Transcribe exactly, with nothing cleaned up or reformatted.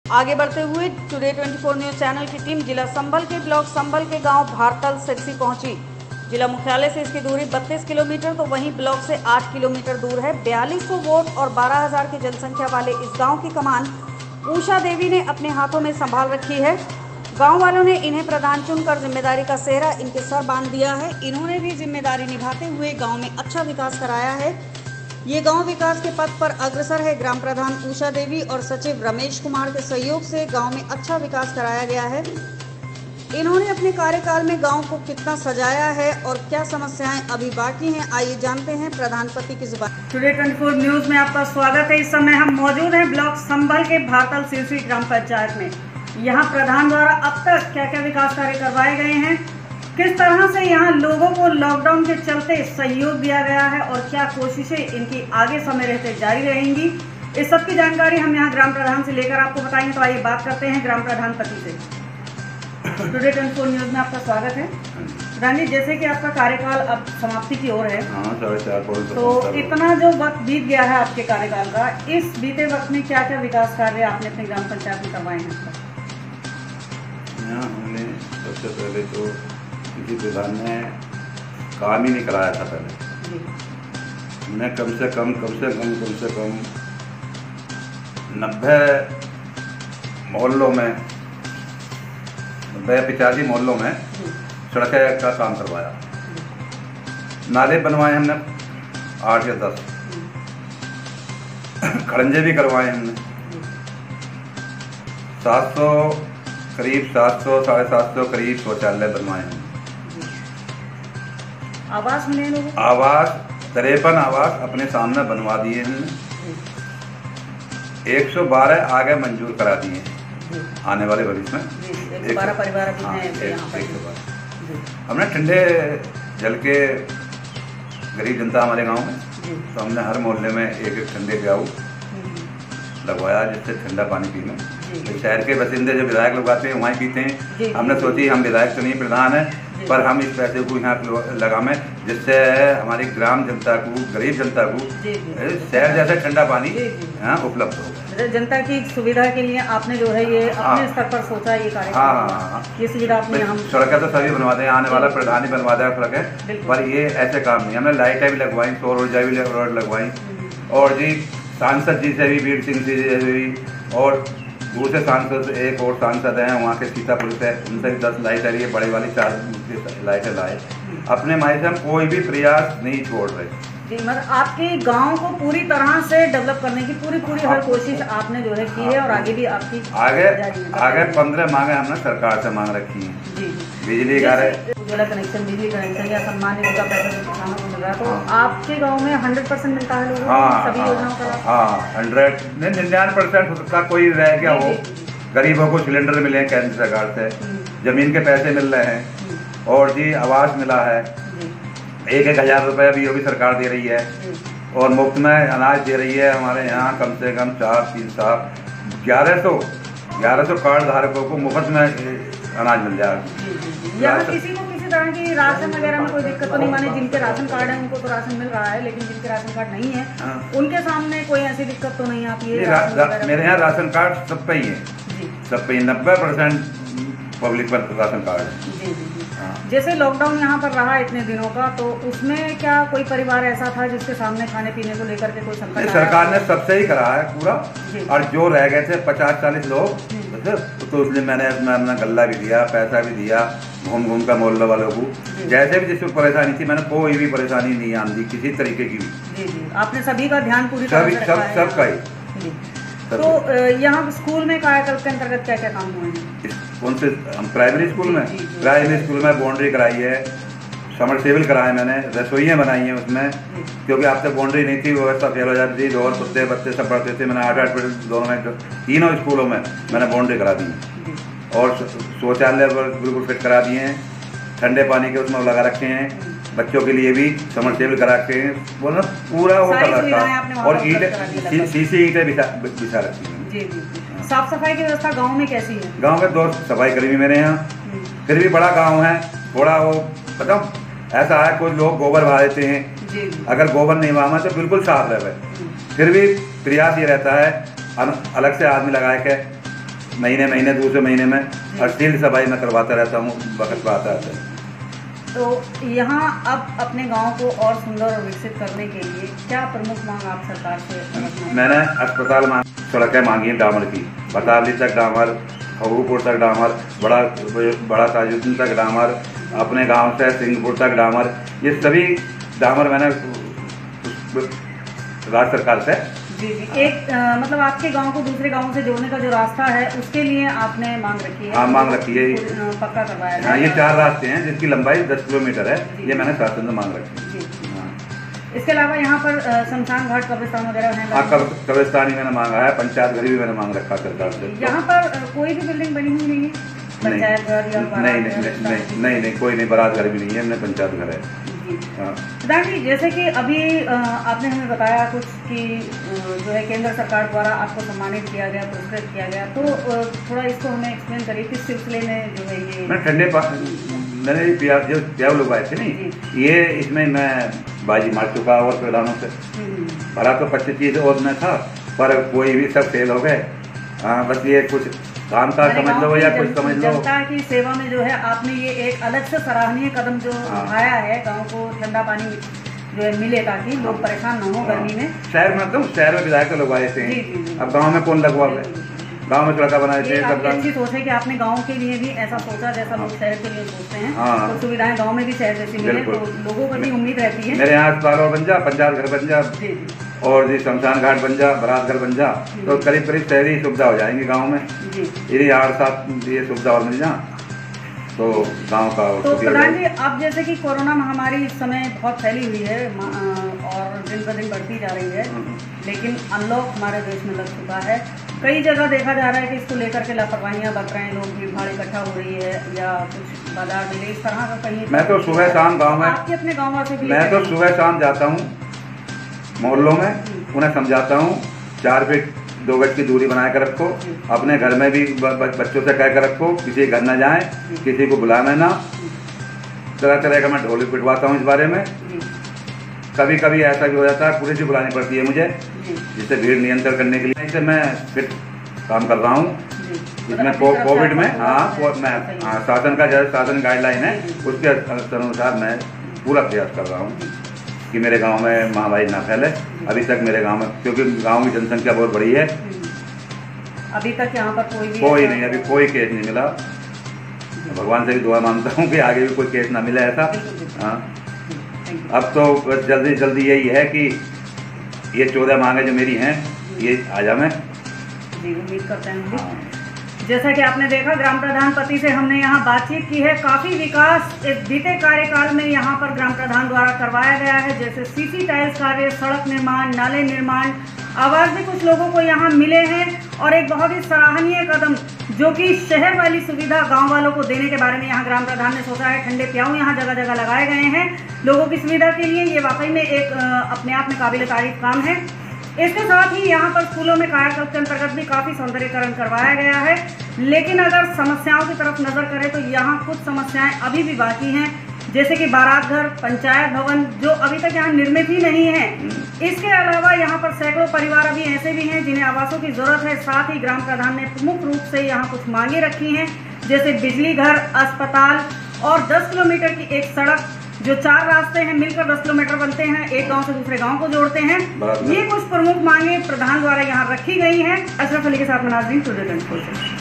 आगे बढ़ते हुए टुडे चौबीस न्यूज चैनल की टीम जिला संभल के ब्लॉक संभल के गांव भारतल सेक्सी पहुंची। जिला मुख्यालय से इसकी दूरी बत्तीस किलोमीटर तो वहीं ब्लॉक से आठ किलोमीटर दूर है। बयालीस सौ वोट और बारह हज़ार की जनसंख्या वाले इस गांव की कमान उषा देवी ने अपने हाथों में संभाल रखी है। गांव वालों ने इन्हें प्रधान चुनकर जिम्मेदारी का सेहरा इनके सर बांध दिया है। इन्होंने भी जिम्मेदारी निभाते हुए गाँव में अच्छा विकास कराया है। ये गांव विकास के पथ पर अग्रसर है। ग्राम प्रधान उषा देवी और सचिव रमेश कुमार के सहयोग से गांव में अच्छा विकास कराया गया है। इन्होंने अपने कार्यकाल में गांव को कितना सजाया है और क्या समस्याएं अभी बाकी हैं, आइए जानते हैं प्रधानपति की जुबान। टुडे चौबीस न्यूज में आपका स्वागत है। इस समय हम मौजूद हैं ब्लॉक संभल के भारतल सेक्सी ग्राम पंचायत में। यहाँ प्रधान द्वारा अब तक क्या क्या विकास कार्य करवाए गए हैं, किस तरह से यहाँ लोगों को लॉकडाउन के चलते सहयोग दिया गया है और क्या कोशिशें इनकी आगे समय रहते जारी रहेंगी, इस सब की जानकारी हम यहाँ ग्राम प्रधान से लेकर आपको बताएंगे। तो आइए बात करते हैं ग्राम प्रधानपति से। टुडे चौबीस न्यूज में आपका स्वागत है। प्रधान जी, जैसे कि आपका कार्यकाल अब समाप्ति की ओर है, तो इतना जो वक्त बीत गया है आपके कार्यकाल का, इस बीते वक्त में क्या क्या विकास कार्य आपने अपने ग्राम पंचायत में करवाए हैं? हमने सबसे पहले तो किसी प्रधान ने काम ही नहीं कराया था। पहले हमने कम से कम कम से कम कम से कम नब्बे मोहल्लों में नब्बे पिचासी मोहल्लों में सड़कें का काम करवाया। नाले बनवाए हमने आठ या दस, खड़ंजे भी करवाए हमने। सात सौ करीब सात सौ साढ़े सात सौ करीब शौचालय बनवाए हैं। आवास मिले लोगों को? आवास तिरपन आवास अपने सामने बनवा दिए हमने। एक सौ बारह आगे मंजूर करा दिए आने वाले भविष्य में। एक बारह परिवार हाँ, हमने ठंडे जल के गरीब जनता हमारे गांव में, तो हमने हर मोहल्ले में एक एक ठंडे प्याऊ लगवाया जिससे ठंडा पानी पीने। तो शहर के बसिंदे जो विधायक लोग आते हैं वहीं पीते हैं। हमने सोची हम विधायक तो नहीं प्रधान है, पर हम इस पैसे को यहाँ लगामें जिससे हमारी ग्राम जनता को, गरीब जनता को शहर जैसा ठंडा पानी यहाँ उपलब्ध हो। जनता की सुविधा के लिए आपने जो है ये अपने स्तर पर सोचा ये कार्य। हाँ हाँ हाँ ये सुविधा आपने हम सड़कें तो सभी बनवा दें, आने वाला प्रधान ही बनवा देगा सड़कें, पर ये ऐसे काम नहीं। हमने लाइटें भी लगवाई, सौर ऊर्जा भी लगवाई, और जी सांसद जी से भी, वीर सिंह जी से भी, और दूसरे सांसद एक और सांसद हैं वहाँ के सीतापुर से, उनसे भी दस लाइटें लिए, बड़ी वाली चार लाइटें लाए। अपने माई से हम कोई भी प्रयास नहीं छोड़ रहे जी। मतलब आपके गांव को पूरी तरह से डेवलप करने की पूरी पूरी हर कोशिश आपने जो है की है, और आगे भी आपकी आगे आगे पंद्रह मांगे हमने सरकार से मांग रखी हैं। जी बिजली का उज्ज्वला कनेक्शन, बिजली कनेक्शन या सम्मान निधि का पैसा जो किसानों को मिल रहा है, तो आपके गांव में हंड्रेड परसेंट मिलता है लोगों को सभी योजनाओं का? हाँ, हंड्रेड नहीं निन्यानवे परसेंट हो सकता, कोई रह गया हो। गरीबों को सिलेंडर मिले हैं केंद्र सरकार से, जमीन के पैसे मिल रहे हैं, और जी आवास मिला है, एक एक हज़ार रुपये भी वो भी सरकार दे रही है, और मुफ्त में अनाज दे रही है। हमारे यहाँ कम से कम चार तीन साल ग्यारह सौ ग्यारह सौ कार्ड धारकों को मुफ्त में अनाज मिल जाएगा। यहाँ किसी को किसी तरह की राशन वगैरह में कोई दिक्कत तो नहीं? माने जिनके राशन कार्ड है उनको तो राशन मिल रहा है, लेकिन जिनके राशन कार्ड नहीं है उनके सामने कोई ऐसी दिक्कत तो नहीं आती है? मेरे यहाँ राशन कार्ड सब पे ही है, सब पे नब्बे परसेंट पब्लिक पर राशन कार्ड है। जैसे लॉकडाउन यहाँ पर रहा इतने दिनों का, तो उसमें क्या कोई परिवार ऐसा था जिसके सामने खाने पीने को लेकर के कोई संकट आया? सरकार ने सबसे ही करा है पूरा, और जो रह गए थे पचास चालीस लोग, तो उसने मैंने अपना गल्ला भी दिया, पैसा भी दिया, घूम घूम कर मोहल्ले वालों को, जैसे भी जिसको परेशानी थी मैंने कोई भी परेशानी नहीं आंदी किसी तरीके की भी। जी जी, आपने सभी का ध्यान पूरी तरह से सब सब का ही। तो यहाँ स्कूल में कायाकल्प के अंतर्गत क्या क्या काम हुए हैं? कौन से? हम प्राइमरी स्कूल में प्राइमरी स्कूल में बाउंड्री कराई है, समरसेबल कराए मैंने, रसोइयाँ बनाई हैं उसमें, क्योंकि आप तक बाउंड्री नहीं थी, व्यवस्था फेल हो जाती थी, और कुत्ते बच्चे सब पढ़ते थे। मैंने आठ आठ दोनों में तीनों स्कूलों में मैंने बाउंड्री करा दी है, और शौचालय बिल्कुल फिट करा दिए हैं, ठंडे पानी के उसमें लगा रखे हैं, बच्चों के लिए भी समरसेबल करा के बोलो पूरा वो कर रखा है, और ईंटें सीसी ईंटें बिछा रखी हैं। जी जी। साफ सफाई की व्यवस्था गांव में कैसी है? गांव में दो सफाई कर्मी मेरे यहाँ, फिर भी बड़ा गांव है, थोड़ा वो बताओ ऐसा है, कुछ लोग गोबर बहा देते हैं, अगर गोबर नहीं बहा तो बिल्कुल साफ रहे, फिर भी प्रयास ये रहता है अलग से आदमी लगाए के महीने महीने दूसरे महीने में और फील्ड सफाई में करवाता रहता हूँ, वक्त पर आता है। तो यहाँ अब अपने गांव को और सुंदर और विकसित करने के लिए क्या प्रमुख मांग आप सरकार से रखना है? मैंने अस्पताल मांग, सड़कें मांगी डामर की, बतावली तक डामर, खबूपुर तक डामर, बड़ा बड़ा ताजुद्दीन तक डामर, अपने गांव से सिंहपुर तक डामर, ये सभी डामर मैंने राज्य सरकार से। जी जी, एक आ, मतलब आपके गांव को दूसरे गांव से जोड़ने का जो रास्ता है उसके लिए आपने मांग रखी है? हाँ, मांग रखी है, पक्का करवाया है। हाँ, ये चार रास्ते हैं जिसकी लंबाई दस किलोमीटर है, ये मैंने शासन से मांग रखी है। हाँ। इसके अलावा यहाँ पर शमशान घाट, कब्रिस्तान वगैरह है? हाँ, कब्रिस्तान ही मैंने मांगा है, पंचायत घर भी मैंने मांग रखा सरकार से। यहाँ पर कोई भी बिल्डिंग बनी हुई नहीं है? पंचायत घर या नहीं नहीं नहीं नहीं नहीं कोई नहीं, बारात घर भी नहीं है, हमने पंचायत घर है। प्रधान जी, जैसे कि अभी आपने हमें बताया कुछ कि जो है केंद्र सरकार द्वारा आपको सम्मानित किया गया, पुरस्कृत किया गया, तो थोड़ा इसको हमें एक्सप्लेन करिए किस सिलसिले में जो है ये। मैं ठंडे मैंने प्याज जो प्याज लोग आए थे नहीं, ये इसमें मैं बाजी मार चुका और प्रधानों से भरा तो पच्चीस चीज और मैं था, पर कोई भी सब फेल हो गए। हाँ, बस ये कुछ काम का समझ लो या कुछ समझ लो। जनता की सेवा में जो है आपने ये एक अलग से सराहनीय कदम जो उठाया है, गांव को ठंडा पानी जो है मिले ताकि लोग परेशान न हो गर्मी में। शहर में तो शहर में विधायक लोग आए थे, अब गांव में कौन लगवा गए? गांव में सड़का बनाए थे। अच्छी सोच है कि आपने गांव के लिए भी ऐसा सोचा जैसा लोग शहर के लिए सोचते हैं। हाँ, तो सुविधाएं गांव में भी शहर जैसी मिले तो लोगों को भी उम्मीद रहती है। मेरे यहाँ अस्पताल और बन जा, पंचायत घर बन जा और जी शमशान घाट बन जा, बारात घर बन जा, तो करीब करीब शहरी सुविधा हो जाएंगी गांव में। यदि आठ सात ये सुविधा और मिल जा तो गांव का। तो प्रधान जी, अब जैसे कि कोरोना महामारी इस समय बहुत फैली हुई है और दिन ब दिन बढ़ती जा रही है, लेकिन अनलॉक हमारे देश में लग चुका है। कई जगह देखा जा रहा है कि इसको लेकर के लापरवाहियां बरत रहे हैं लोग, भीड़ भाड़ इकट्ठा हो रही है या कुछ बाजार मिले इस तरह का कहीं। मैं तो सुबह शाम गाँव में, आपके अपने गाँव वाले भी? मैं तो सुबह शाम जाता हूँ मोहल्लों में, उन्हें समझाता हूँ चार फीट दो गज की दूरी बना कर रखो, अपने घर में भी बच्चों से कह कर रखो किसी घर न जाए, किसी को बुलाना ना। तरह तरह का मैं ढोल पिटवाता हूँ इस बारे में। कभी कभी ऐसा भी हो जाता है पुलिस भी बुलानी पड़ती है मुझे, जिससे भीड़ नियंत्रण करने के लिए। इससे मैं फिर काम कर रहा हूँ इसमें कोविड में। हाँ, मैं हाँ शासन का जैसे शासन गाइडलाइन है उसके अनुसार मैं पूरा प्रयास कर रहा हूँ कि मेरे गांव में महामारी ना फैले। अभी तक मेरे गांव में, क्योंकि गांव की जनसंख्या बहुत बड़ी है, अभी तक यहाँ पर कोई भी कोई नहीं, अभी कोई केस नहीं मिला। भगवान से भी दुआ मांगता हूँ कि आगे भी कोई केस ना मिले ऐसा। हाँ, अब तो बस जल्दी जल्दी यही है कि ये चौदह मांगे जो मेरी हैं ये आ जा। मैं जी उम्मीद करते हैं। जैसा कि आपने देखा, ग्राम प्रधान पति से हमने यहाँ बातचीत की है। काफ़ी विकास इस बीते कार्यकाल में यहाँ पर ग्राम प्रधान द्वारा करवाया गया है, जैसे सीसी टाइल्स कार्य, सड़क निर्माण, नाले निर्माण, आवास भी कुछ लोगों को यहाँ मिले हैं और एक बहुत ही सराहनीय कदम जो कि शहर वाली सुविधा गांव वालों को देने के बारे में यहाँ ग्राम प्रधान ने सोचा है। ठंडे प्याऊ यहाँ जगह जगह लगाए गए हैं लोगों की सुविधा के लिए। ये वाकई में एक अपने आप में काबिल तारीफ काम है। इसके साथ ही यहाँ पर स्कूलों में कायाकल्प के अंतर्गत भी काफ़ी सौंदर्यीकरण करवाया गया है। लेकिन अगर समस्याओं की तरफ नज़र करें तो यहाँ कुछ समस्याएं अभी भी बाकी हैं, जैसे कि बारात घर, पंचायत भवन जो अभी तक यहाँ निर्मित ही नहीं है। इसके अलावा यहाँ पर सैकड़ों परिवार अभी ऐसे भी हैं जिन्हें आवासों की ज़रूरत है। साथ ही ग्राम प्रधान ने प्रमुख रूप से यहाँ कुछ मांगे रखी हैं, जैसे बिजली घर, अस्पताल और दस किलोमीटर की एक सड़क, जो चार रास्ते हैं मिलकर दस किलोमीटर बनते हैं, एक गांव से दूसरे गांव को जोड़ते हैं। ये कुछ प्रमुख मांगे प्रधान द्वारा यहाँ रखी गई हैं। अशरफ अली के साथ में नाज़रीन, टुडे ट्वेंटी फोर।